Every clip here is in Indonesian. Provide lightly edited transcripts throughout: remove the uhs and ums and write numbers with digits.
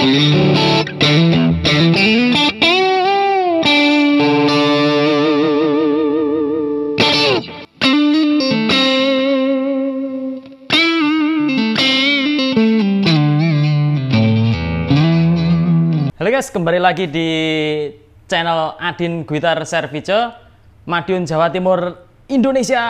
Halo guys, kembali lagi di channel Adin Guitar Service, Madiun, Jawa Timur, Indonesia.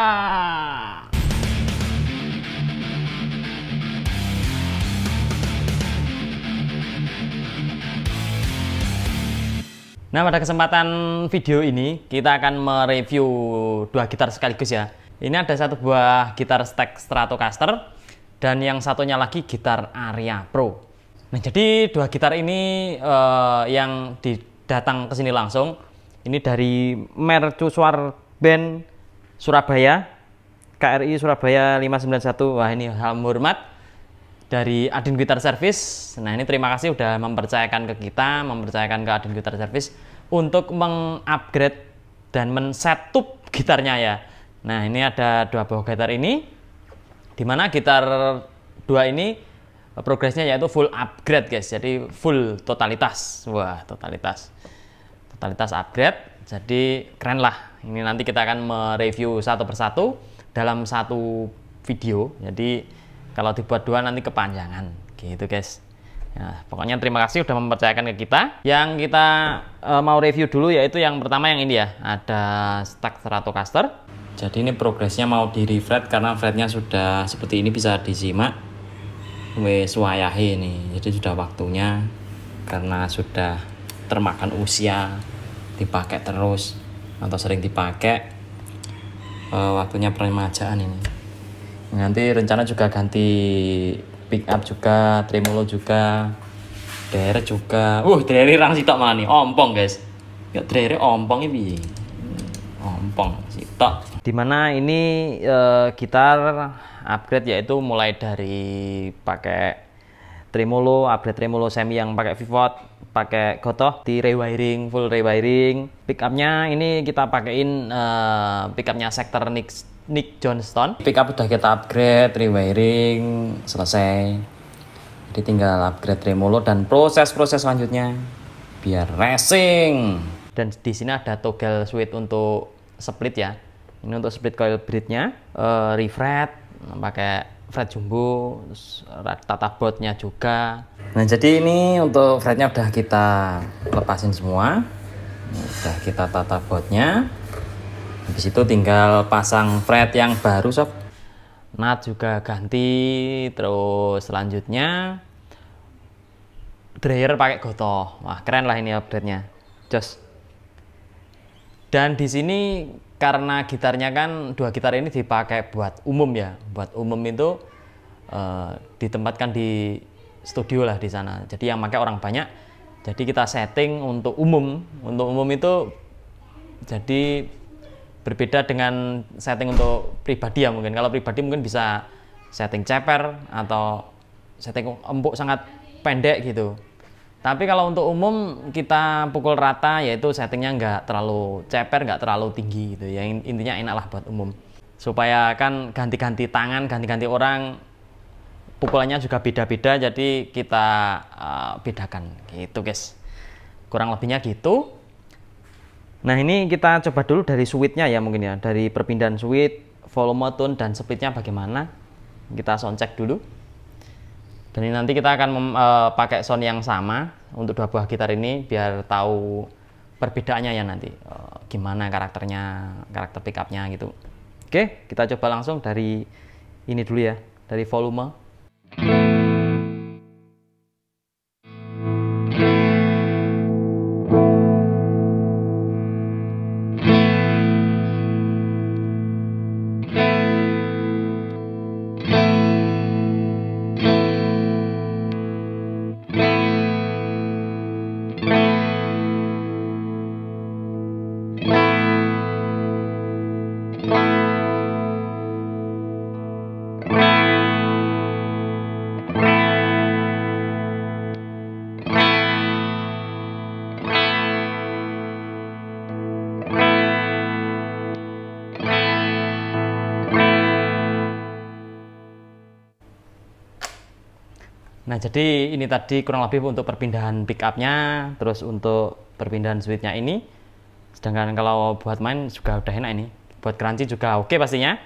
Nah, pada kesempatan video ini kita akan mereview dua gitar sekaligus ya. Ini ada satu buah gitar Stax Stratocaster dan yang satunya lagi gitar Aria Pro. Nah, jadi dua gitar ini yang datang ke sini langsung. Ini dari Mercusuar Band Surabaya, KRI Surabaya 591. Wah, ini salam hormat dari Adin Guitar Service. Nah, ini terima kasih udah mempercayakan ke kita, mempercayakan ke Adin Guitar Service untuk mengupgrade dan men-setup gitarnya ya. Nah, ini ada dua buah gitar ini, dimana gitar dua ini progresnya yaitu full upgrade guys, jadi full totalitas. Wah, totalitas upgrade, jadi keren lah. Ini nanti kita akan mereview satu persatu dalam satu video, jadi kalau dibuat dua nanti kepanjangan gitu guys ya. Pokoknya terima kasih udah mempercayakan ke kita. Yang kita mau review dulu yaitu yang pertama, yang ini ya, ada Stax Stratocaster. Jadi ini progresnya mau di refret karena fretnya sudah seperti ini, bisa disimak wes wayahe ini. Jadi sudah waktunya, karena sudah termakan usia, dipakai terus atau sering dipakai, waktunya peremajaan ini. Nanti rencana juga ganti pick up juga, tremolo juga, derek juga. Derek rang sitok malah nih, ompong guys. Ya derek ompong ini, ompong sitok. Dimana ini gitar upgrade yaitu mulai dari pakai tremolo, upgrade tremolo semi yang pakai pivot, pakai gotoh, di rewiring, full rewiring. Pickupnya ini kita pakein pickupnya Sector Nick Johnston. Pickup udah kita upgrade, rewiring selesai. Jadi tinggal upgrade tremolo dan proses-proses selanjutnya biar racing. Dan di sini ada toggle switch untuk split ya. Ini untuk split coil bridge-nya, refret, pakai fret jumbo, terus tata botnya juga. Nah, jadi ini untuk fretnya udah kita lepasin semua, udah kita tata botnya. Habis itu tinggal pasang fret yang baru sob. Nut juga ganti, terus selanjutnya dryer pakai gotoh. Wah, keren lah ini upgrade-nya. Jos. Dan di sini karena gitarnya kan dua gitar ini dipakai buat umum ya, buat umum itu ditempatkan di studio lah di sana. Jadi yang pakai orang banyak. Jadi kita setting untuk umum. Untuk umum itu jadi berbeda dengan setting untuk pribadi ya mungkin. Kalau pribadi mungkin bisa setting ceper atau setting empuk sangat pendek gitu. Tapi kalau untuk umum kita pukul rata, yaitu settingnya nggak terlalu ceper, nggak terlalu tinggi gitu ya. Intinya enak lah buat umum. Supaya kan ganti-ganti tangan, ganti-ganti orang, pukulannya juga beda-beda, jadi kita bedakan gitu guys. Kurang lebihnya gitu. Nah, ini kita coba dulu dari switchnya ya mungkin ya. Dari perpindahan switch, volume, tone, dan speednya bagaimana. Kita soundcheck dulu. Dan ini nanti kita akan pakai sound yang sama untuk dua buah gitar ini biar tahu perbedaannya ya nanti, gimana karakternya, karakter pickupnya gitu. Oke, kita coba langsung dari ini dulu ya, dari volume. Nah, jadi ini tadi kurang lebih untuk perpindahan pickupnya, terus untuk perpindahan switchnya ini. Sedangkan kalau buat main juga udah enak ini. Buat crunchy juga oke pastinya.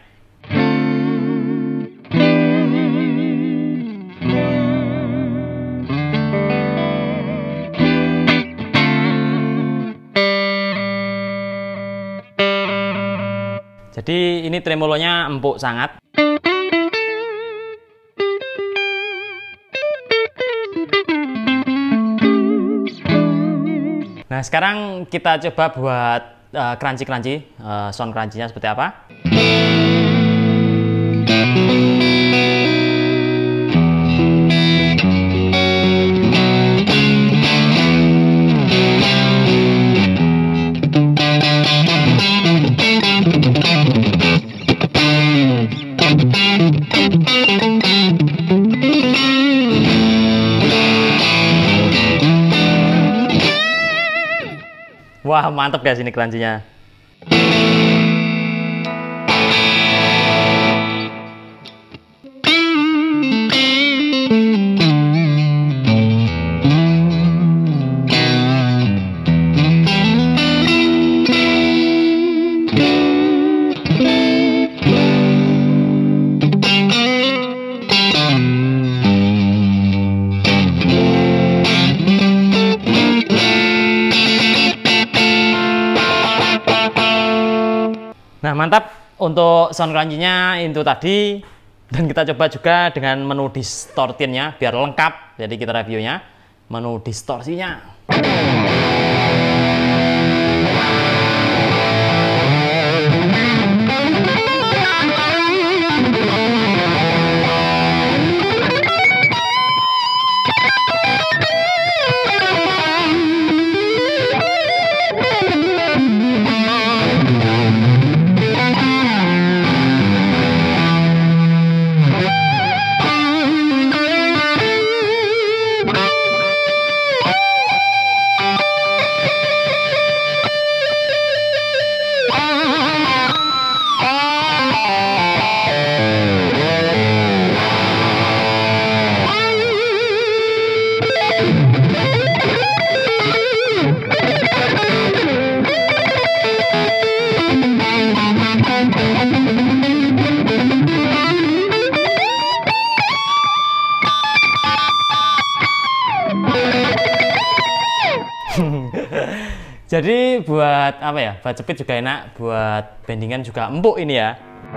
Jadi ini tremolonya empuk sangat. Nah, sekarang kita coba buat crunchy sound crunchy-nya seperti apa. Wah, mantap guys ini crunchy-nya. Nah, mantap untuk sound crunchy-nya itu tadi, dan kita coba juga dengan menu distortionnya biar lengkap. Jadi kita reviewnya menu distorsinya. Jadi buat apa ya? Buat cepit juga enak, buat bendingan juga empuk ini ya.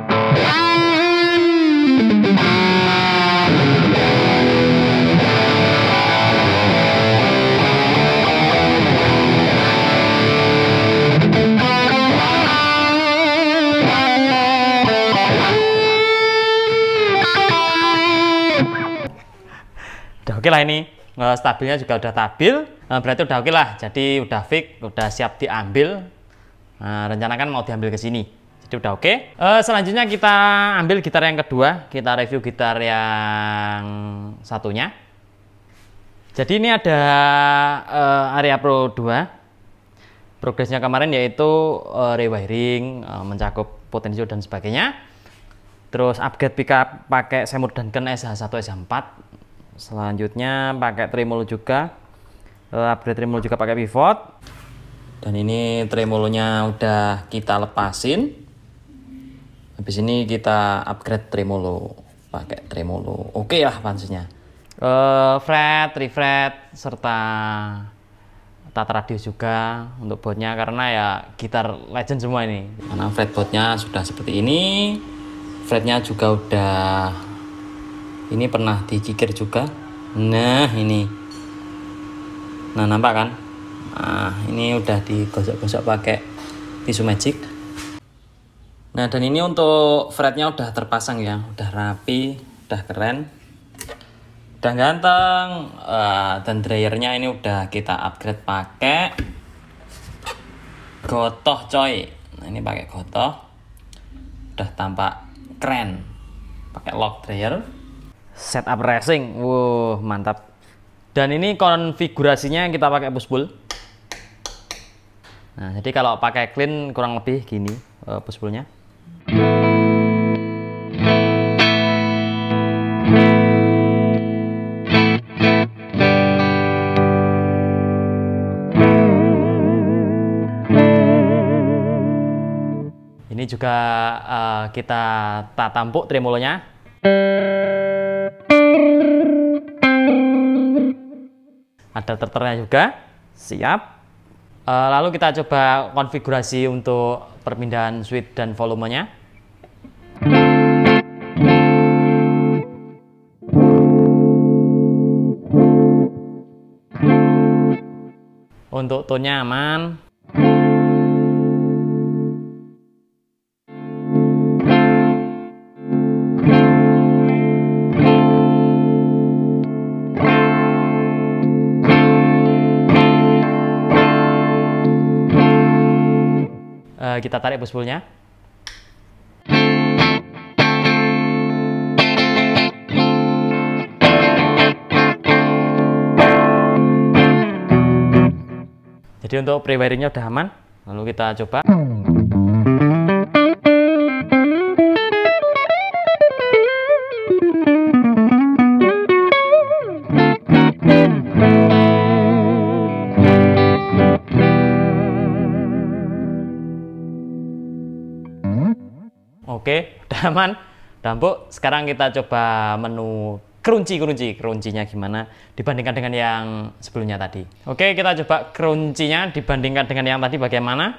Udah oke lah ini. Stabilnya juga udah stabil, berarti udah oke lah. Jadi udah fix, udah siap diambil. Nah, rencana kan mau diambil ke sini, jadi udah oke. Selanjutnya kita ambil gitar yang kedua, kita review gitar yang satunya. Jadi ini ada Aria Pro 2. Progresnya kemarin yaitu rewiring, mencakup potensio dan sebagainya. Terus upgrade pickup pakai Seymour Duncan SH1 SH4. Selanjutnya pakai tremolo juga, upgrade tremolo juga pakai pivot. Dan ini tremolonya udah kita lepasin. Habis ini kita upgrade tremolo, pakai tremolo. Oke lah pansnya. Fret, refret, serta tata radius juga untuk bautnya, karena ya gitar legend semua ini. Karena fretboardnya sudah seperti ini, fretnya juga udah. Ini pernah dikikir juga. Nah ini, nah nampak kan? Nah ini udah digosok-gosok pakai tisu magic. Nah dan ini untuk fretnya udah terpasang ya, udah rapi, udah keren, udah ganteng. Dan dryernya ini udah kita upgrade pakai Gotoh coy. Nah ini pakai Gotoh, udah tampak keren, pakai lock dryer. Setup racing, wow mantap. Dan ini konfigurasinya kita pakai push pull. Nah jadi kalau pakai clean kurang lebih gini push pullnya. Ini juga kita tampuk tremolonya. Ada terternya juga, siap. Lalu kita coba konfigurasi untuk perpindahan switch dan volumenya. Untuk tone-nya aman. Kita tarik push-pull-nya. Jadi untuk pre-wiringnya udah aman. Lalu kita coba. Oke, udah aman. Dampuk. Sekarang kita coba menu keruncinya gimana dibandingkan dengan yang sebelumnya tadi. Oke, kita coba keruncinya dibandingkan dengan yang tadi bagaimana.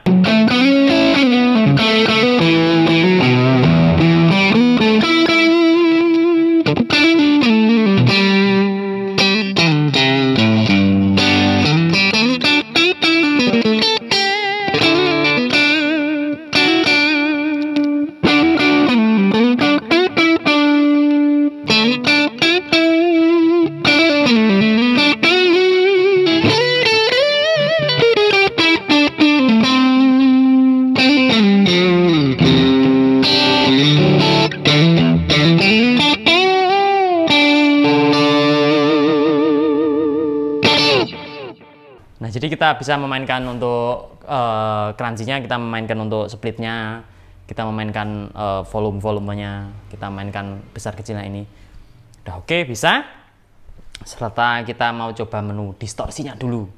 Nah, jadi kita bisa memainkan untuk keruncinya, kita memainkan untuk splitnya, kita memainkan volumenya, kita mainkan besar kecilnya ini. Udah oke, bisa. Serta kita mau coba menu distorsinya dulu.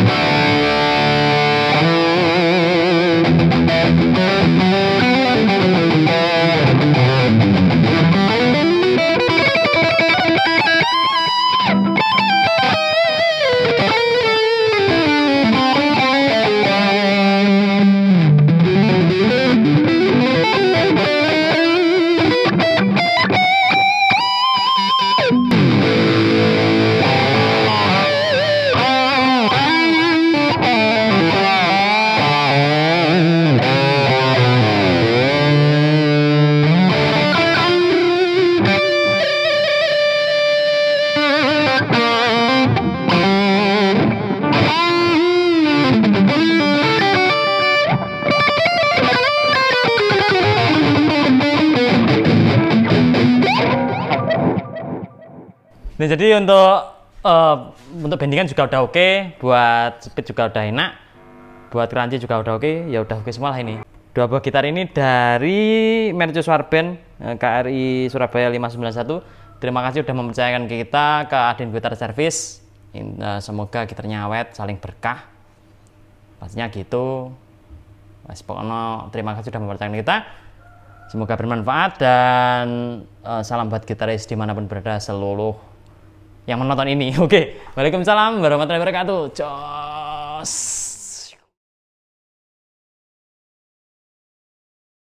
Nah, jadi untuk bendingan juga udah oke, buat speed juga udah enak, buat keranci juga udah oke, ya udah oke semua lah ini. Dua buah gitar ini dari Mercusuar Band KRI Surabaya 591. Terima kasih udah mempercayakan kita ke Adin Gitar Service. Semoga gitarnya awet, saling berkah. Pastinya gitu. Pokoknya terima kasih sudah mempercayakan kita. Semoga bermanfaat dan salam buat gitaris dimanapun berada seluruh yang menonton ini. Oke, waalaikumsalam warahmatullahi wabarakatuh. Jos.